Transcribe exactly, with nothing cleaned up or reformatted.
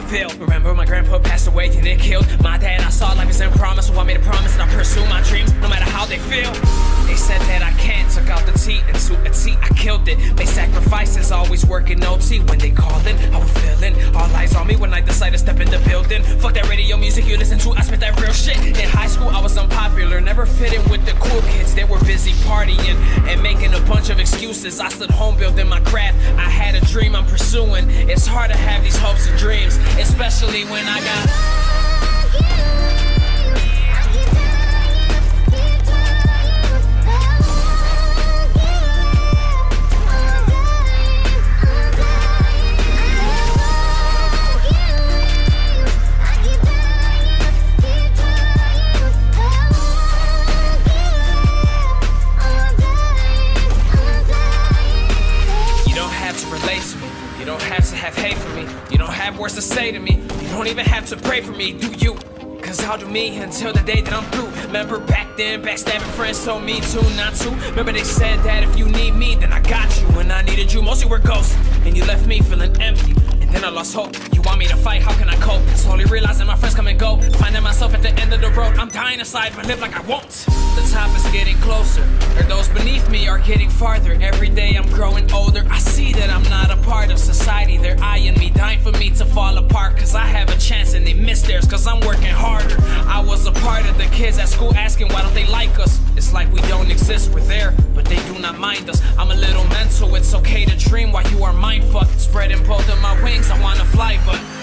feel. Remember my grandpa passed away and it killed my dad. I saw life as in promise, so I made a promise that I'll pursue my dreams no matter how they feel. They said that I can't, took out the T into a T, I killed it. Made sacrifices, always working O T. When they callin', I was feeling all eyes on me when I decided to step in the building. Fuck that radio music you listen to, I spit that real shit. In high school I was unpopular, never fit in with the cool kids. They were busy partying and making a bunch of excuses. I stood home building my craft, I had a dream I'm pursuing. It's hard to have these hopes and dreams, especially when I got You don't have to have hate for me. You don't have words to say to me. You don't even have to pray for me, do you? Cause I'll do me until the day that I'm through. Remember back then, backstabbing friends told me to not to. Remember they said that if you need me, then I got you. When I needed you, most you were ghosts, and you left me feeling empty. And then I lost hope. You want me to fight, how can I cope? Slowly realizing my friends come and go, finding myself at the end of the road. I'm dying inside, but live like I won't. The top is getting closer, or those beneath me are getting farther. Every day I'm growing older, I see that I'm not a part of society. They're eyeing me, dying for me to fall apart. Cause I have a chance and they miss theirs, cause I'm working harder. I was a part of the kids at school asking why don't they like us. It's like we don't exist, we're there, but they do not mind us. I'm a little mental, it's okay to dream while you are mindfucked. Spreading both of my wings, I wanna fly, but